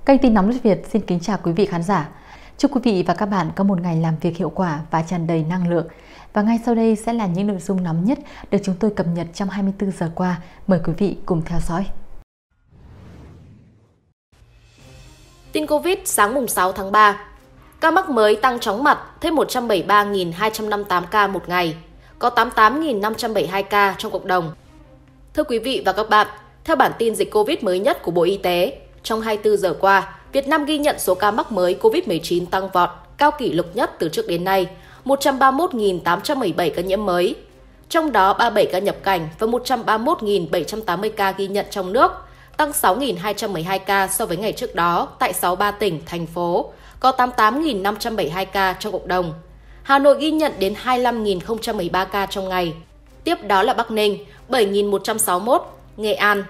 Kênh Tin Nóng Nước Việt xin kính chào quý vị khán giả. Chúc quý vị và các bạn có một ngày làm việc hiệu quả và tràn đầy năng lượng. Và ngay sau đây sẽ là những nội dung nóng nhất được chúng tôi cập nhật trong 24 giờ qua. Mời quý vị cùng theo dõi. Tin Covid sáng mùng 6 tháng 3. Ca mắc mới tăng chóng mặt, thêm 173.258 ca một ngày. Có 88.572 ca trong cộng đồng. Thưa quý vị và các bạn, theo bản tin dịch Covid mới nhất của Bộ Y tế, trong 24 giờ qua, Việt Nam ghi nhận số ca mắc mới Covid-19 tăng vọt, cao kỷ lục nhất từ trước đến nay, 131.817 ca nhiễm mới. Trong đó 37 ca nhập cảnh và 131.780 ca ghi nhận trong nước, tăng 6.212 ca so với ngày trước đó tại 63 tỉnh, thành phố, có 88.572 ca trong cộng đồng. Hà Nội ghi nhận đến 25.013 ca trong ngày. Tiếp đó là Bắc Ninh 7.161, Nghệ An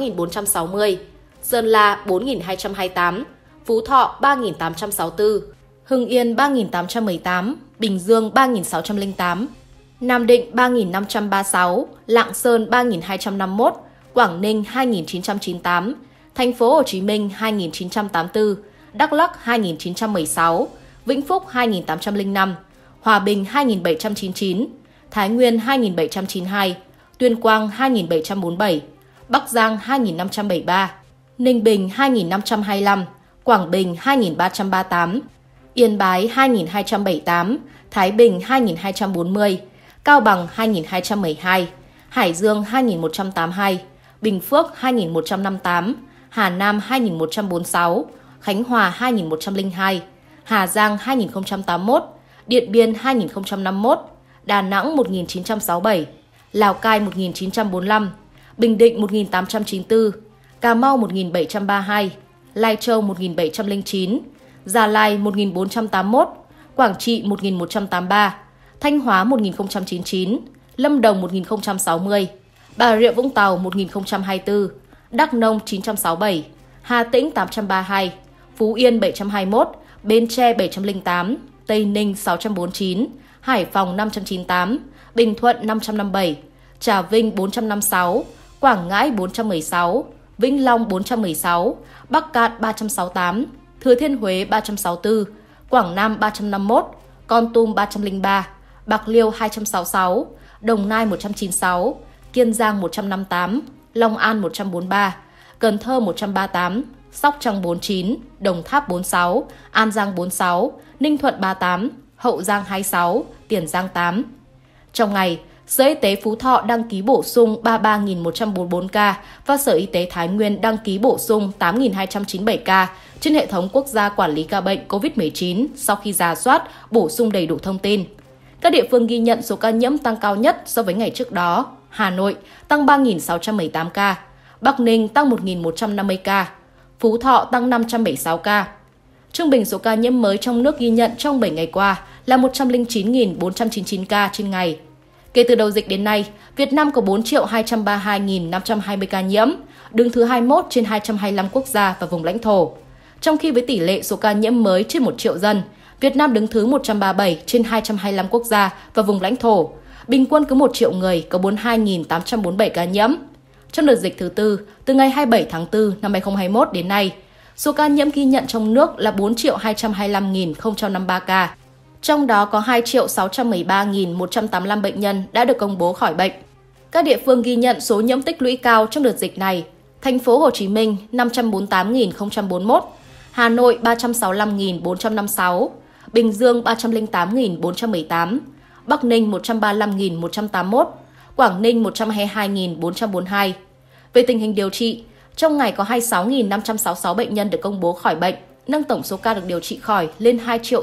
6.460, Sơn La 4.228, Phú Thọ 3.864, Hưng Yên 3.818, Bình Dương 3.608, Nam Định 3.536, Lạng Sơn 3.251, Quảng Ninh 2.998, Thành phố Hồ Chí Minh 2.984, Đắk Lắk 2.916, Vĩnh Phúc 2.805, Hòa Bình 2.799, Thái Nguyên 2.792, Tuyên Quang 2.747, Bắc Giang 2.573, Ninh Bình 2.525, Quảng Bình 2.338, Yên Bái 2.278, Thái Bình 2.240, Cao Bằng 2.212, Hải Dương 2.182, Bình Phước 2.158, Hà Nam 2.146, Khánh Hòa 2.102, Hà Giang 2.081, Điện Biên 2.051, Đà Nẵng 1.967, Lào Cai 1.945, Bình Định 1.894, Cà Mau 1.732, Lai Châu 1.709, Gia Lai 1.481, Quảng Trị 1.183, Thanh Hóa 1.099, Lâm Đồng 1.060, Bà Rịa Vũng Tàu 1.024, Đắk Nông 967, Hà Tĩnh 832, Phú Yên 721, Bến Tre 708, Tây Ninh 649, Hải Phòng 598, Bình Thuận 557, Trà Vinh 456, Quảng Ngãi 416, Vĩnh Long 416, Bắc Cạn 368, Thừa Thiên Huế 364, Quảng Nam 351, Kon Tum 303, Bạc Liêu 266, Đồng Nai 196, Kiên Giang 158, Long An 143, Cần Thơ 138, Sóc Trăng 49, Đồng Tháp 46, An Giang 46, Ninh Thuận 38, Hậu Giang 26, Tiền Giang 8. Trong ngày, Sở Y tế Phú Thọ đăng ký bổ sung 33.144 ca và Sở Y tế Thái Nguyên đăng ký bổ sung 8.297 ca trên hệ thống quốc gia quản lý ca bệnh COVID-19 sau khi rà soát, bổ sung đầy đủ thông tin. Các địa phương ghi nhận số ca nhiễm tăng cao nhất so với ngày trước đó. Hà Nội tăng 3.618 ca, Bắc Ninh tăng 1.150 ca, Phú Thọ tăng 576 ca. Trung bình số ca nhiễm mới trong nước ghi nhận trong 7 ngày qua là 109.499 ca trên ngày. Kể từ đầu dịch đến nay, Việt Nam có 4.232.520 ca nhiễm, đứng thứ 21 trên 225 quốc gia và vùng lãnh thổ. Trong khi với tỷ lệ số ca nhiễm mới trên 1 triệu dân, Việt Nam đứng thứ 137 trên 225 quốc gia và vùng lãnh thổ. Bình quân cứ 1 triệu người có 42.847 ca nhiễm. Trong đợt dịch thứ tư, từ ngày 27 tháng 4 năm 2021 đến nay, số ca nhiễm ghi nhận trong nước là 4.225.053 ca. Trong đó có 2.613.185 bệnh nhân đã được công bố khỏi bệnh. Các địa phương ghi nhận số nhiễm tích lũy cao trong đợt dịch này: Thành phố Hồ Chí Minh 548.041, Hà Nội 365.456, Bình Dương 308.418, Bắc Ninh 135.181, Quảng Ninh 122.442. Về tình hình điều trị, trong ngày có 26.566 bệnh nhân được công bố khỏi bệnh, nâng tổng số ca được điều trị khỏi lên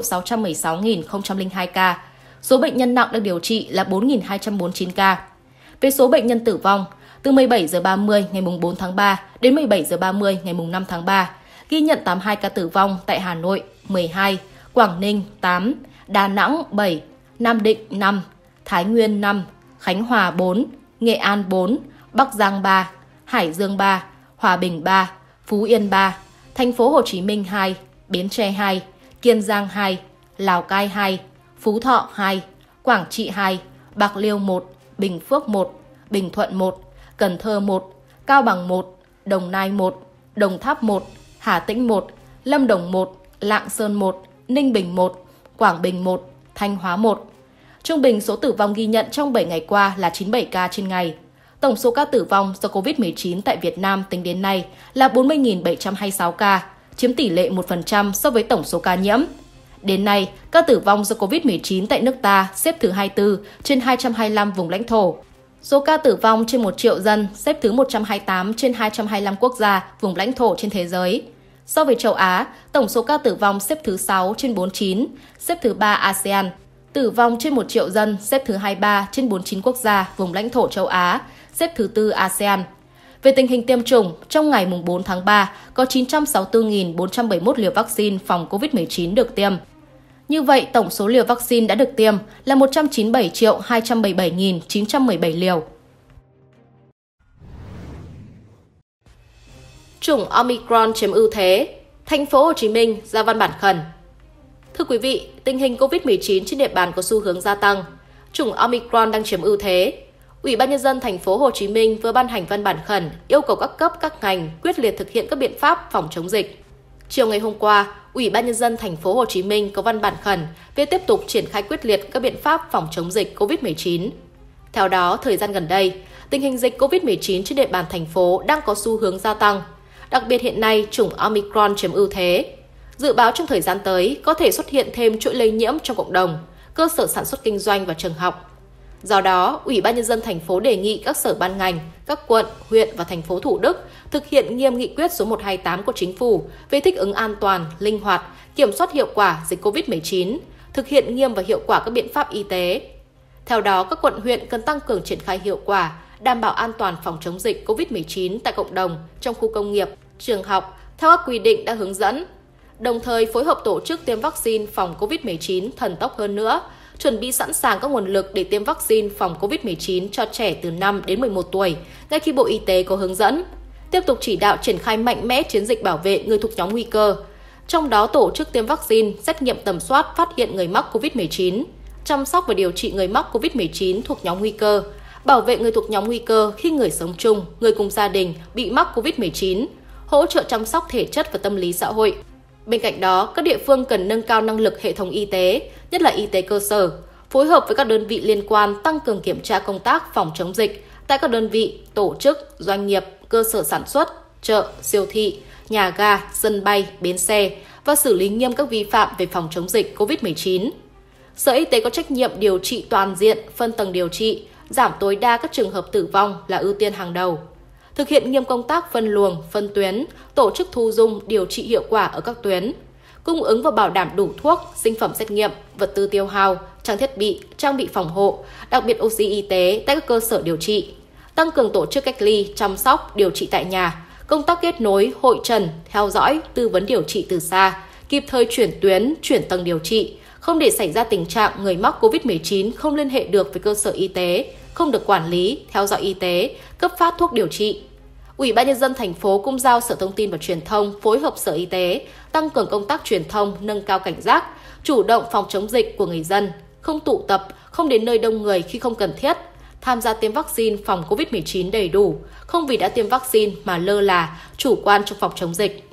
2.616.002 ca. Số bệnh nhân nặng được điều trị là 4.249 ca. Về số bệnh nhân tử vong, từ 17 giờ 30 ngày 4 tháng 3 đến 17 giờ 30 ngày 5 tháng 3, ghi nhận 82 ca tử vong tại Hà Nội 12, Quảng Ninh 8, Đà Nẵng 7, Nam Định 5, Thái Nguyên 5, Khánh Hòa 4, Nghệ An 4, Bắc Giang 3, Hải Dương 3, Hòa Bình 3, Phú Yên 3, Thành phố Hồ Chí Minh 2, Bến Tre 2, Kiên Giang 2, Lào Cai 2, Phú Thọ 2, Quảng Trị 2, Bạc Liêu 1, Bình Phước 1, Bình Thuận 1, Cần Thơ 1, Cao Bằng 1, Đồng Nai 1, Đồng Tháp 1, Hà Tĩnh 1, Lâm Đồng 1, Lạng Sơn 1, Ninh Bình 1, Quảng Bình 1, Thanh Hóa 1. Trung bình số tử vong ghi nhận trong 7 ngày qua là 97 ca trên ngày. Tổng số ca tử vong do COVID-19 tại Việt Nam tính đến nay là 40.726 ca, chiếm tỷ lệ 1% so với tổng số ca nhiễm. Đến nay, ca tử vong do COVID-19 tại nước ta xếp thứ 24 trên 225 vùng lãnh thổ. Số ca tử vong trên 1 triệu dân xếp thứ 128 trên 225 quốc gia, vùng lãnh thổ trên thế giới. So với châu Á, tổng số ca tử vong xếp thứ 6 trên 49, xếp thứ 3 ASEAN. Tử vong trên 1 triệu dân xếp thứ 23 trên 49 quốc gia, vùng lãnh thổ châu Á, xếp thứ 4 ASEAN. Về tình hình tiêm chủng, trong ngày 4 tháng 3 có 964.471 liều vaccine phòng COVID-19 được tiêm. Như vậy, tổng số liều vaccine đã được tiêm là 197.277.917 liều. Chủng Omicron chiếm ưu thế, Thành phố Hồ Chí Minh ra văn bản khẩn. Thưa quý vị, tình hình COVID-19 trên địa bàn có xu hướng gia tăng. Chủng Omicron đang chiếm ưu thế. Ủy ban nhân dân Thành phố Hồ Chí Minh vừa ban hành văn bản khẩn yêu cầu các cấp các ngành quyết liệt thực hiện các biện pháp phòng chống dịch. Chiều ngày hôm qua, Ủy ban nhân dân Thành phố Hồ Chí Minh có văn bản khẩn về tiếp tục triển khai quyết liệt các biện pháp phòng chống dịch COVID-19. Theo đó, thời gian gần đây, tình hình dịch COVID-19 trên địa bàn thành phố đang có xu hướng gia tăng. Đặc biệt hiện nay, chủng Omicron chiếm ưu thế. Dự báo trong thời gian tới có thể xuất hiện thêm chuỗi lây nhiễm trong cộng đồng, cơ sở sản xuất kinh doanh và trường học. Do đó, Ủy ban nhân dân thành phố đề nghị các sở ban ngành, các quận, huyện và thành phố Thủ Đức thực hiện nghiêm nghị quyết số 128 của Chính phủ về thích ứng an toàn, linh hoạt, kiểm soát hiệu quả dịch COVID-19, thực hiện nghiêm và hiệu quả các biện pháp y tế. Theo đó, các quận huyện cần tăng cường triển khai hiệu quả, đảm bảo an toàn phòng chống dịch COVID-19 tại cộng đồng, trong khu công nghiệp, trường học, theo các quy định đã hướng dẫn. Đồng thời phối hợp tổ chức tiêm vaccine phòng COVID-19 thần tốc hơn nữa, chuẩn bị sẵn sàng các nguồn lực để tiêm vaccine phòng COVID-19 cho trẻ từ 5 đến 11 tuổi, ngay khi Bộ Y tế có hướng dẫn. Tiếp tục chỉ đạo triển khai mạnh mẽ chiến dịch bảo vệ người thuộc nhóm nguy cơ, trong đó tổ chức tiêm vaccine, xét nghiệm tầm soát phát hiện người mắc COVID-19, chăm sóc và điều trị người mắc COVID-19 thuộc nhóm nguy cơ, bảo vệ người thuộc nhóm nguy cơ khi người sống chung, người cùng gia đình bị mắc COVID-19, hỗ trợ chăm sóc thể chất và tâm lý xã hội. Bên cạnh đó, các địa phương cần nâng cao năng lực hệ thống y tế, nhất là y tế cơ sở, phối hợp với các đơn vị liên quan tăng cường kiểm tra công tác phòng chống dịch tại các đơn vị, tổ chức, doanh nghiệp, cơ sở sản xuất, chợ, siêu thị, nhà ga, sân bay, bến xe và xử lý nghiêm các vi phạm về phòng chống dịch COVID-19. Sở Y tế có trách nhiệm điều trị toàn diện, phân tầng điều trị, giảm tối đa các trường hợp tử vong là ưu tiên hàng đầu. Thực hiện nghiêm công tác phân luồng, phân tuyến, tổ chức thu dung, điều trị hiệu quả ở các tuyến, cung ứng và bảo đảm đủ thuốc, sinh phẩm xét nghiệm, vật tư tiêu hao, trang thiết bị, trang bị phòng hộ, đặc biệt oxy y tế tại các cơ sở điều trị, tăng cường tổ chức cách ly, chăm sóc, điều trị tại nhà, công tác kết nối, hội trần, theo dõi, tư vấn điều trị từ xa, kịp thời chuyển tuyến, chuyển tầng điều trị, không để xảy ra tình trạng người mắc COVID-19 không liên hệ được với cơ sở y tế, không được quản lý, theo dõi y tế, cấp phát thuốc điều trị. Ủy ban nhân dân thành phố cũng giao Sở Thông tin và Truyền thông phối hợp Sở Y tế tăng cường công tác truyền thông, nâng cao cảnh giác, chủ động phòng chống dịch của người dân, không tụ tập, không đến nơi đông người khi không cần thiết, tham gia tiêm vaccine phòng COVID-19 đầy đủ, không vì đã tiêm vaccine mà lơ là, chủ quan trong phòng chống dịch.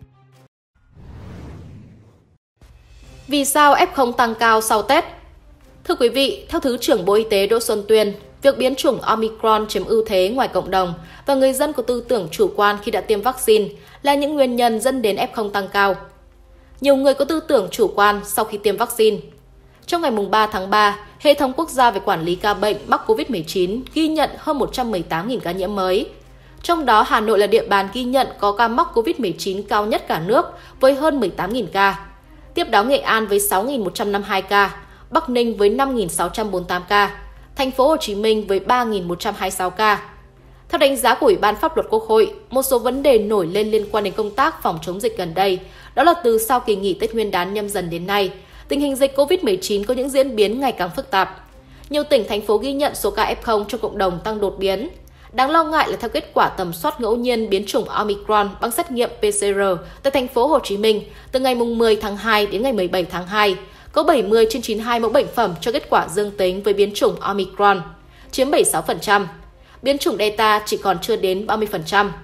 Vì sao F0 tăng cao sau Tết? Thưa quý vị, theo Thứ trưởng Bộ Y tế Đỗ Xuân Tuyên, việc biến chủng Omicron chiếm ưu thế ngoài cộng đồng và người dân có tư tưởng chủ quan khi đã tiêm vaccine là những nguyên nhân dẫn đến F0 tăng cao. Nhiều người có tư tưởng chủ quan sau khi tiêm vaccine. Trong ngày 3 tháng 3, Hệ thống Quốc gia về Quản lý ca bệnh mắc COVID-19 ghi nhận hơn 118.000 ca nhiễm mới. Trong đó, Hà Nội là địa bàn ghi nhận có ca mắc COVID-19 cao nhất cả nước với hơn 18.000 ca. Tiếp đó Nghệ An với 6.152 ca, Bắc Ninh với 5.648 ca, Thành phố Hồ Chí Minh với 3.126 ca. Theo đánh giá của Ủy ban Pháp luật Quốc hội, một số vấn đề nổi lên liên quan đến công tác phòng chống dịch gần đây, đó là từ sau kỳ nghỉ Tết Nguyên đán Nhâm Dần đến nay, tình hình dịch COVID-19 có những diễn biến ngày càng phức tạp. Nhiều tỉnh, thành phố ghi nhận số ca F0 trong cộng đồng tăng đột biến. Đáng lo ngại là theo kết quả tầm soát ngẫu nhiên biến chủng Omicron bằng xét nghiệm PCR tại Thành phố Hồ Chí Minh từ ngày 10 tháng 2 đến ngày 17 tháng 2, có 70 trên 92 mẫu bệnh phẩm cho kết quả dương tính với biến chủng Omicron, chiếm 76%. Biến chủng Delta chỉ còn chưa đến 30%.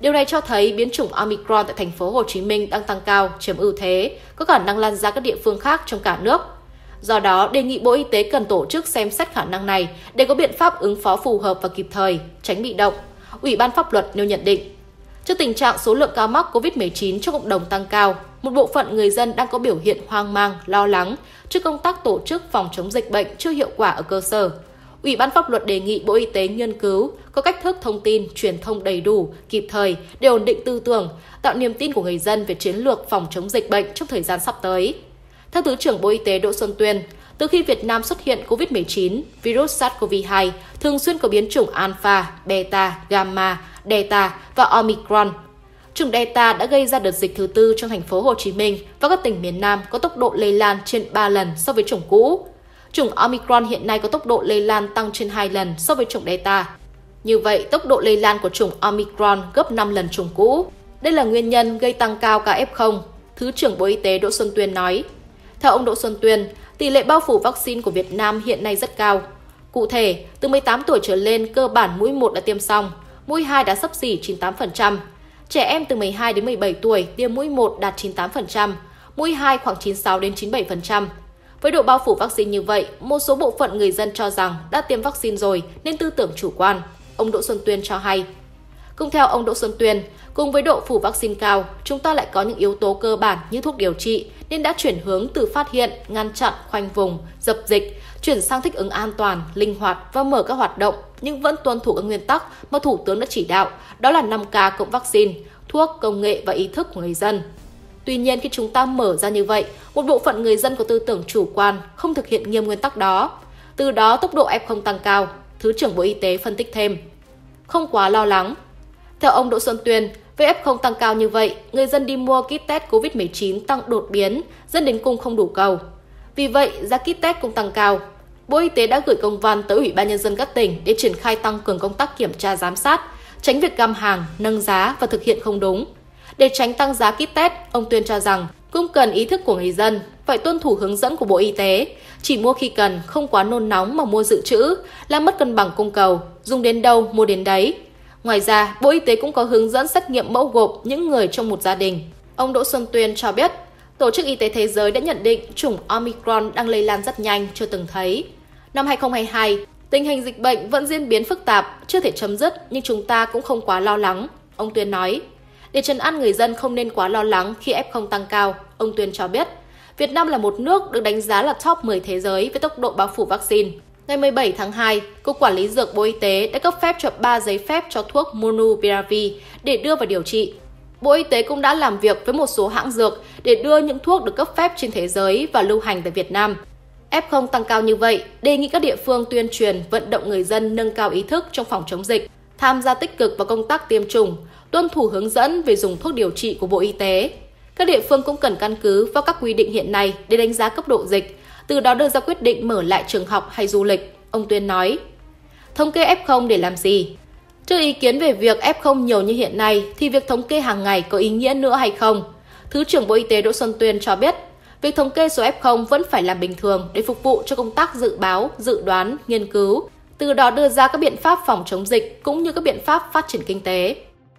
Điều này cho thấy biến chủng Omicron tại thành phố Hồ Chí Minh đang tăng cao, chiếm ưu thế, có khả năng lan ra các địa phương khác trong cả nước. Do đó, đề nghị Bộ Y tế cần tổ chức xem xét khả năng này để có biện pháp ứng phó phù hợp và kịp thời, tránh bị động. Ủy ban pháp luật nêu nhận định. Trước tình trạng số lượng ca mắc COVID-19 trong cộng đồng tăng cao, một bộ phận người dân đang có biểu hiện hoang mang, lo lắng trước công tác tổ chức phòng chống dịch bệnh chưa hiệu quả ở cơ sở. Ủy ban pháp luật đề nghị Bộ Y tế nghiên cứu có cách thức thông tin, truyền thông đầy đủ, kịp thời để ổn định tư tưởng, tạo niềm tin của người dân về chiến lược phòng chống dịch bệnh trong thời gian sắp tới. Theo Thứ trưởng Bộ Y tế Đỗ Xuân Tuyên, từ khi Việt Nam xuất hiện COVID-19, virus SARS-CoV-2 thường xuyên có biến chủng Alpha, Beta, Gamma, Delta và Omicron. Chủng Delta đã gây ra đợt dịch thứ tư trong thành phố Hồ Chí Minh và các tỉnh miền Nam có tốc độ lây lan trên 3 lần so với chủng cũ. Chủng Omicron hiện nay có tốc độ lây lan tăng trên 2 lần so với chủng Delta. Như vậy, tốc độ lây lan của chủng Omicron gấp 5 lần chủng cũ. Đây là nguyên nhân gây tăng cao ca F0, Thứ trưởng Bộ Y tế Đỗ Xuân Tuyên nói. Theo ông Đỗ Xuân Tuyên, tỷ lệ bao phủ vaccine của Việt Nam hiện nay rất cao. Cụ thể, từ 18 tuổi trở lên cơ bản mũi 1 đã tiêm xong, mũi 2 đã xấp xỉ 98%. Trẻ em từ 12 đến 17 tuổi tiêm mũi 1 đạt 98%, mũi 2 khoảng 96 đến 97%. Với độ bao phủ vaccine như vậy, một số bộ phận người dân cho rằng đã tiêm vaccine rồi nên tư tưởng chủ quan. Ông Đỗ Xuân Tuyên cho hay. Cũng theo ông Đỗ Xuân Tuyên, cùng với độ phủ vaccine cao, chúng ta lại có những yếu tố cơ bản như thuốc điều trị nên đã chuyển hướng từ phát hiện, ngăn chặn, khoanh vùng, dập dịch, chuyển sang thích ứng an toàn, linh hoạt và mở các hoạt động nhưng vẫn tuân thủ các nguyên tắc mà Thủ tướng đã chỉ đạo, đó là 5K cộng vaccine, thuốc, công nghệ và ý thức của người dân. Tuy nhiên, khi chúng ta mở ra như vậy, một bộ phận người dân có tư tưởng chủ quan, không thực hiện nghiêm nguyên tắc đó. Từ đó tốc độ F0 tăng cao, Thứ trưởng Bộ Y tế phân tích thêm. Không quá lo lắng. Theo ông Đỗ Xuân Tuyên, với F0 tăng cao như vậy, người dân đi mua kit test COVID-19 tăng đột biến, dẫn đến cung không đủ cầu. Vì vậy, giá kit test cũng tăng cao. Bộ Y tế đã gửi công văn tới Ủy ban Nhân dân các tỉnh để triển khai tăng cường công tác kiểm tra giám sát, tránh việc găm hàng, nâng giá và thực hiện không đúng. Để tránh tăng giá kit test, ông Tuyên cho rằng cũng cần ý thức của người dân, phải tuân thủ hướng dẫn của Bộ Y tế, chỉ mua khi cần, không quá nôn nóng mà mua dự trữ, làm mất cân bằng cung cầu, dùng đến đâu mua đến đấy. Ngoài ra, Bộ Y tế cũng có hướng dẫn xét nghiệm mẫu gộp những người trong một gia đình. Ông Đỗ Xuân Tuyên cho biết, Tổ chức Y tế Thế giới đã nhận định chủng Omicron đang lây lan rất nhanh, chưa từng thấy. Năm 2022, tình hình dịch bệnh vẫn diễn biến phức tạp, chưa thể chấm dứt nhưng chúng ta cũng không quá lo lắng, ông Tuyên nói. Để trấn an người dân không nên quá lo lắng khi F0 tăng cao, ông Tuyên cho biết, Việt Nam là một nước được đánh giá là top 10 thế giới với tốc độ bao phủ vaccine. Ngày 17 tháng 2, Cục Quản lý Dược Bộ Y tế đã cấp phép cho 3 giấy phép cho thuốc Monupiravir để đưa vào điều trị. Bộ Y tế cũng đã làm việc với một số hãng dược để đưa những thuốc được cấp phép trên thế giới và lưu hành tại Việt Nam. F0 tăng cao như vậy, đề nghị các địa phương tuyên truyền, vận động người dân nâng cao ý thức trong phòng chống dịch, tham gia tích cực vào công tác tiêm chủng, tuân thủ hướng dẫn về dùng thuốc điều trị của Bộ Y tế. Các địa phương cũng cần căn cứ vào các quy định hiện nay để đánh giá cấp độ dịch, từ đó đưa ra quyết định mở lại trường học hay du lịch, ông Tuyên nói. Thống kê F0 để làm gì? Trước ý kiến về việc F0 nhiều như hiện nay thì việc thống kê hàng ngày có ý nghĩa nữa hay không? Thứ trưởng Bộ Y tế Đỗ Xuân Tuyên cho biết, việc thống kê số F0 vẫn phải làm bình thường để phục vụ cho công tác dự báo, dự đoán, nghiên cứu, từ đó đưa ra các biện pháp phòng chống dịch cũng như các biện pháp phát triển kinh tế.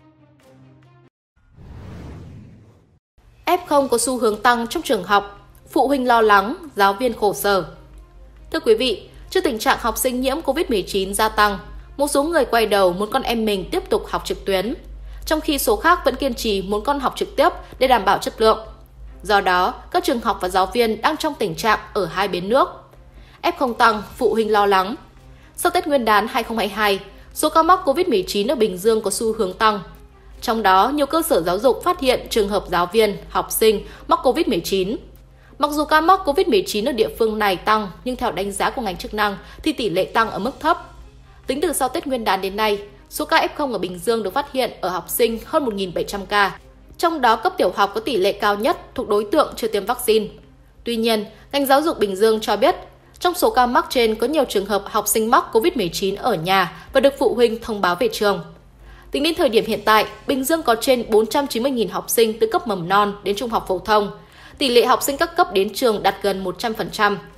F0 có xu hướng tăng trong trường học, phụ huynh lo lắng, giáo viên khổ sở. Thưa quý vị, trước tình trạng học sinh nhiễm COVID-19 gia tăng, một số người quay đầu muốn con em mình tiếp tục học trực tuyến, trong khi số khác vẫn kiên trì muốn con học trực tiếp để đảm bảo chất lượng. Do đó, các trường học và giáo viên đang trong tình trạng ở hai bến nước. F0 tăng, phụ huynh lo lắng. Sau Tết Nguyên đán 2022, số ca mắc COVID-19 ở Bình Dương có xu hướng tăng. Trong đó, nhiều cơ sở giáo dục phát hiện trường hợp giáo viên, học sinh mắc COVID-19. Mặc dù ca mắc COVID-19 ở địa phương này tăng, nhưng theo đánh giá của ngành chức năng thì tỷ lệ tăng ở mức thấp. Tính từ sau Tết Nguyên đán đến nay, số ca F0 ở Bình Dương được phát hiện ở học sinh hơn 1.700 ca. Trong đó, cấp tiểu học có tỷ lệ cao nhất thuộc đối tượng chưa tiêm vaccine. Tuy nhiên, ngành giáo dục Bình Dương cho biết, trong số ca mắc trên có nhiều trường hợp học sinh mắc COVID-19 ở nhà và được phụ huynh thông báo về trường. Tính đến thời điểm hiện tại, Bình Dương có trên 490.000 học sinh từ cấp mầm non đến trung học phổ thông. Tỷ lệ học sinh các cấp đến trường đạt gần 100%.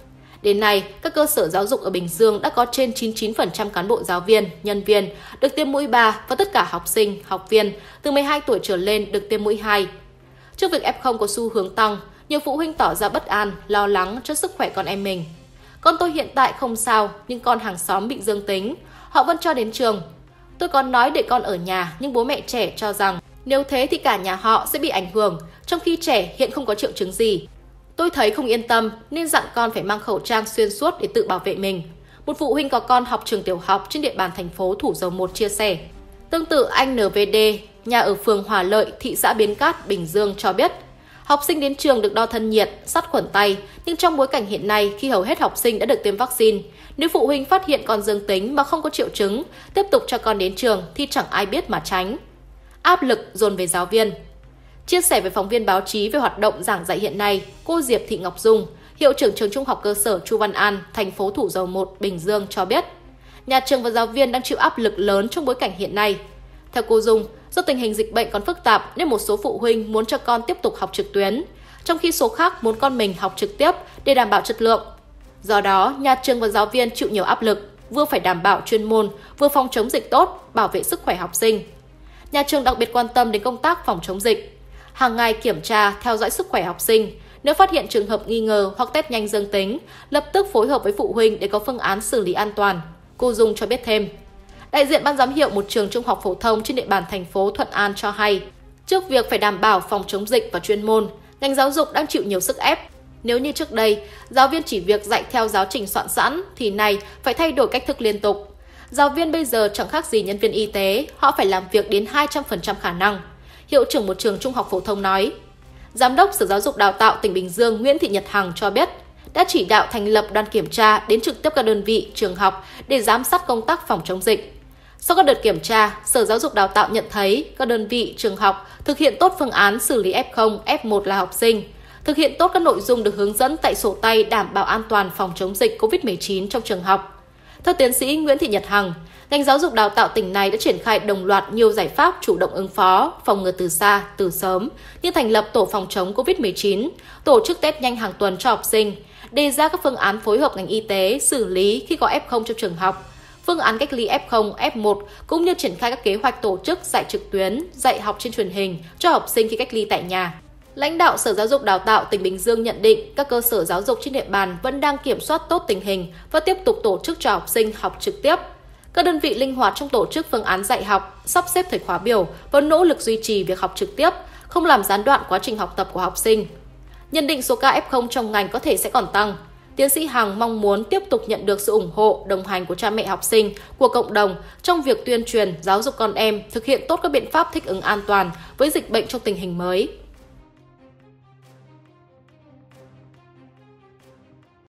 Đến nay, các cơ sở giáo dục ở Bình Dương đã có trên 99% cán bộ giáo viên, nhân viên được tiêm mũi 3 và tất cả học sinh, học viên từ 12 tuổi trở lên được tiêm mũi 2. Trước việc F0 có xu hướng tăng, nhiều phụ huynh tỏ ra bất an, lo lắng cho sức khỏe con em mình. Con tôi hiện tại không sao, nhưng con hàng xóm bị dương tính, họ vẫn cho đến trường. Tôi còn nói để con ở nhà, nhưng bố mẹ trẻ cho rằng nếu thế thì cả nhà họ sẽ bị ảnh hưởng, trong khi trẻ hiện không có triệu chứng gì. Tôi thấy không yên tâm nên dặn con phải mang khẩu trang xuyên suốt để tự bảo vệ mình. Một phụ huynh có con học trường tiểu học trên địa bàn thành phố Thủ Dầu Một chia sẻ. Tương tự anh NVD, nhà ở phường Hòa Lợi, thị xã Bến Cát, Bình Dương cho biết, học sinh đến trường được đo thân nhiệt, sát khuẩn tay, nhưng trong bối cảnh hiện nay khi hầu hết học sinh đã được tiêm vaccine, nếu phụ huynh phát hiện con dương tính mà không có triệu chứng, tiếp tục cho con đến trường thì chẳng ai biết mà tránh. Áp lực dồn về giáo viên. Chia sẻ với phóng viên báo chí về hoạt động giảng dạy hiện nay, cô Diệp Thị Ngọc Dung, hiệu trưởng trường Trung học cơ sở Chu Văn An, thành phố Thủ Dầu Một, Bình Dương cho biết, nhà trường và giáo viên đang chịu áp lực lớn trong bối cảnh hiện nay. Theo cô Dung, do tình hình dịch bệnh còn phức tạp nên một số phụ huynh muốn cho con tiếp tục học trực tuyến, trong khi số khác muốn con mình học trực tiếp để đảm bảo chất lượng. Do đó, nhà trường và giáo viên chịu nhiều áp lực, vừa phải đảm bảo chuyên môn, vừa phòng chống dịch tốt, bảo vệ sức khỏe học sinh. Nhà trường đặc biệt quan tâm đến công tác phòng chống dịch. Hàng ngày kiểm tra, theo dõi sức khỏe học sinh. Nếu phát hiện trường hợp nghi ngờ hoặc test nhanh dương tính, lập tức phối hợp với phụ huynh để có phương án xử lý an toàn. Cô Dung cho biết thêm. Đại diện ban giám hiệu một trường trung học phổ thông trên địa bàn thành phố Thuận An cho hay, trước việc phải đảm bảo phòng chống dịch và chuyên môn, ngành giáo dục đang chịu nhiều sức ép. Nếu như trước đây, giáo viên chỉ việc dạy theo giáo trình soạn sẵn, thì nay phải thay đổi cách thức liên tục. Giáo viên bây giờ chẳng khác gì nhân viên y tế, họ phải làm việc đến 200% khả năng. Hiệu trưởng một trường trung học phổ thông nói. Giám đốc Sở Giáo dục Đào tạo tỉnh Bình Dương Nguyễn Thị Nhật Hằng cho biết, đã chỉ đạo thành lập đoàn kiểm tra đến trực tiếp các đơn vị, trường học để giám sát công tác phòng chống dịch. Sau các đợt kiểm tra, Sở Giáo dục Đào tạo nhận thấy các đơn vị, trường học thực hiện tốt phương án xử lý F0, F1 là học sinh, thực hiện tốt các nội dung được hướng dẫn tại sổ tay đảm bảo an toàn phòng chống dịch COVID-19 trong trường học. Theo tiến sĩ Nguyễn Thị Nhật Hằng, ngành giáo dục đào tạo tỉnh này đã triển khai đồng loạt nhiều giải pháp chủ động ứng phó, phòng ngừa từ xa, từ sớm, như thành lập tổ phòng chống COVID-19, tổ chức test nhanh hàng tuần cho học sinh, đề ra các phương án phối hợp ngành y tế xử lý khi có F0 trong trường học, phương án cách ly F0, F1 cũng như triển khai các kế hoạch tổ chức dạy trực tuyến, dạy học trên truyền hình cho học sinh khi cách ly tại nhà. Lãnh đạo Sở Giáo dục Đào tạo tỉnh Bình Dương nhận định các cơ sở giáo dục trên địa bàn vẫn đang kiểm soát tốt tình hình và tiếp tục tổ chức cho học sinh học trực tiếp. Các đơn vị linh hoạt trong tổ chức phương án dạy học, sắp xếp thời khóa biểu và nỗ lực duy trì việc học trực tiếp, không làm gián đoạn quá trình học tập của học sinh. Nhận định số ca F0 trong ngành có thể sẽ còn tăng. Tiến sĩ Hằng mong muốn tiếp tục nhận được sự ủng hộ, đồng hành của cha mẹ học sinh, của cộng đồng trong việc tuyên truyền, giáo dục con em, thực hiện tốt các biện pháp thích ứng an toàn với dịch bệnh trong tình hình mới.